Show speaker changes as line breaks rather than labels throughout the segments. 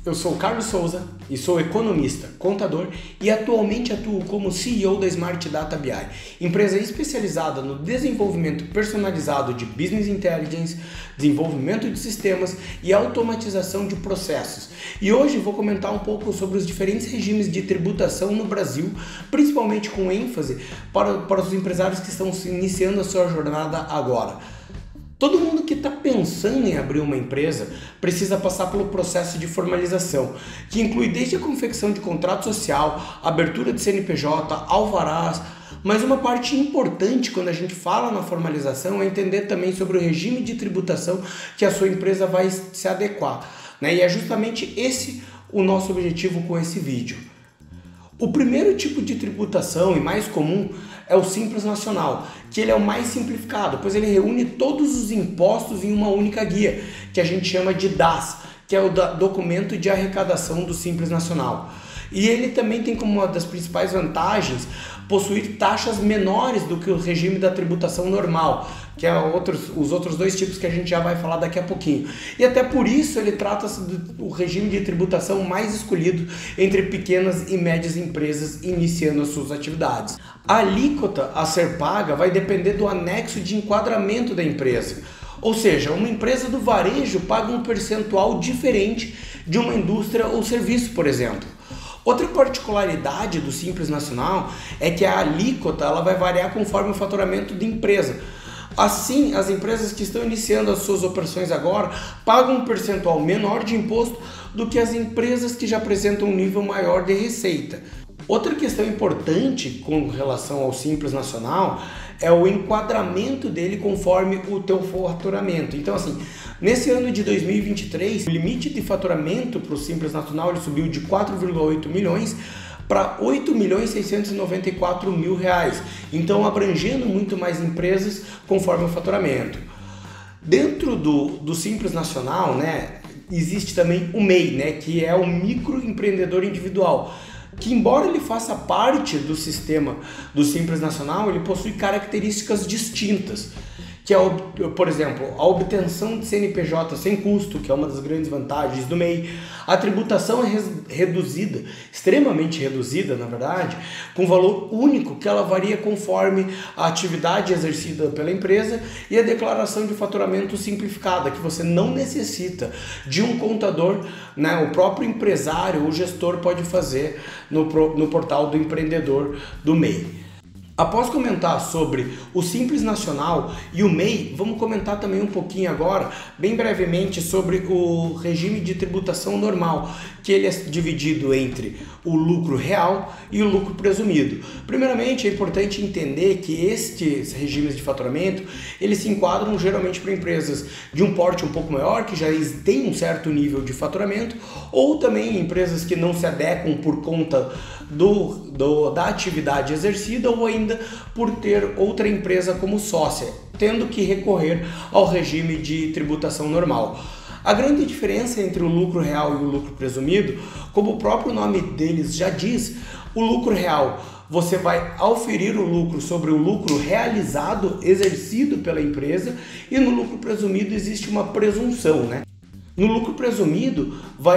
Eu sou Carlos Souza e sou economista, contador e atualmente atuo como CEO da Smart Data BI, empresa especializada no desenvolvimento personalizado de Business Intelligence, desenvolvimento de sistemas e automatização de processos. E hoje vou comentar um pouco sobre os diferentes regimes de tributação no Brasil, principalmente com ênfase para os empresários que estão iniciando a sua jornada agora. Todo mundo que está pensando em abrir uma empresa precisa passar pelo processo de formalização, que inclui desde a confecção de contrato social, abertura de CNPJ, alvarás, mas uma parte importante quando a gente fala na formalização é entender também sobre o regime de tributação que a sua empresa vai se adequar, né? E é justamente esse o nosso objetivo com esse vídeo. O primeiro tipo de tributação e mais comum é o Simples Nacional, que ele é o mais simplificado, pois ele reúne todos os impostos em uma única guia, que a gente chama de DAS, que é o documento de arrecadação do Simples Nacional. E ele também tem como uma das principais vantagens possuir taxas menores do que o regime da tributação normal, que é os outros dois tipos que a gente já vai falar daqui a pouquinho. E até por isso ele trata-se do regime de tributação mais escolhido entre pequenas e médias empresas iniciando as suas atividades. A alíquota a ser paga vai depender do anexo de enquadramento da empresa. Ou seja, uma empresa do varejo paga um percentual diferente de uma indústria ou serviço, por exemplo. Outra particularidade do Simples Nacional é que a alíquota ela vai variar conforme o faturamento da empresa. Assim, as empresas que estão iniciando as suas operações agora pagam um percentual menor de imposto do que as empresas que já apresentam um nível maior de receita. Outra questão importante com relação ao Simples Nacional é o enquadramento dele conforme o teu faturamento. Então assim, nesse ano de 2023, o limite de faturamento para o Simples Nacional ele subiu de 4,8 milhões para 8.694.000 reais. Então abrangendo muito mais empresas conforme o faturamento. Dentro do Simples Nacional, né, existe também o MEI, né, que é o microempreendedor individual, que embora ele faça parte do sistema do Simples Nacional, ele possui características distintas, que é, por exemplo, a obtenção de CNPJ sem custo, que é uma das grandes vantagens do MEI, a tributação é reduzida, extremamente reduzida, na verdade, com valor único, que ela varia conforme a atividade exercida pela empresa, e a declaração de faturamento simplificada, que você não necessita de um contador, né? O próprio empresário ou gestor pode fazer no portal do empreendedor do MEI. Após comentar sobre o Simples Nacional e o MEI, vamos comentar também um pouquinho agora, bem brevemente, sobre o regime de tributação normal, que ele é dividido entre o lucro real e o lucro presumido. Primeiramente, é importante entender que estes regimes de faturamento, eles se enquadram geralmente para empresas de um porte um pouco maior, que já têm um certo nível de faturamento, ou também empresas que não se adequam por conta da atividade exercida ou ainda por ter outra empresa como sócia, tendo que recorrer ao regime de tributação normal. A grande diferença entre o lucro real e o lucro presumido, como o próprio nome deles já diz, o lucro real você vai auferir o lucro sobre o lucro realizado, exercido pela empresa, e no lucro presumido existe uma presunção, né? No lucro presumido,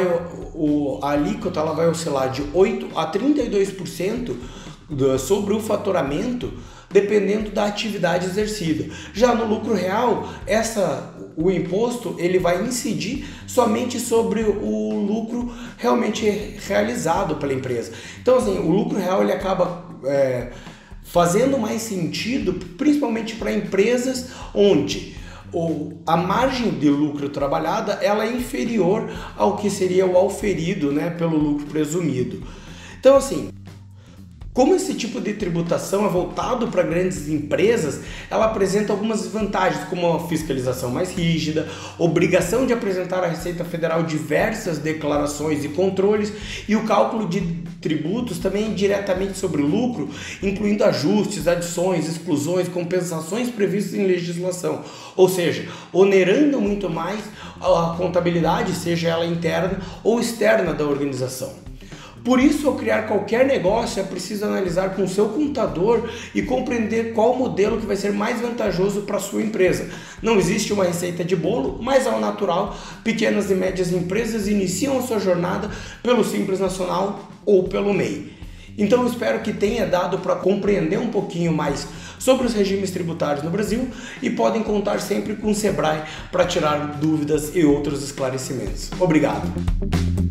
a alíquota ela vai oscilar de 8% a 32% sobre o faturamento, dependendo da atividade exercida. Já no lucro real, o imposto ele vai incidir somente sobre o lucro realmente realizado pela empresa. Então, assim, o lucro real ele acaba fazendo mais sentido, principalmente para empresas onde a margem de lucro trabalhada ela é inferior ao que seria o auferido, né, pelo lucro presumido. Então, assim, como esse tipo de tributação é voltado para grandes empresas, ela apresenta algumas desvantagens, como a fiscalização mais rígida, obrigação de apresentar à Receita Federal diversas declarações e controles, e o cálculo de tributos também diretamente sobre o lucro, incluindo ajustes, adições, exclusões, compensações previstas em legislação, ou seja, onerando muito mais a contabilidade, seja ela interna ou externa da organização. Por isso, ao criar qualquer negócio, é preciso analisar com o seu contador e compreender qual modelo que vai ser mais vantajoso para a sua empresa. Não existe uma receita de bolo, mas ao natural, pequenas e médias empresas iniciam a sua jornada pelo Simples Nacional ou pelo MEI. Então eu espero que tenha dado para compreender um pouquinho mais sobre os regimes tributários no Brasil e podem contar sempre com o Sebrae para tirar dúvidas e outros esclarecimentos. Obrigado!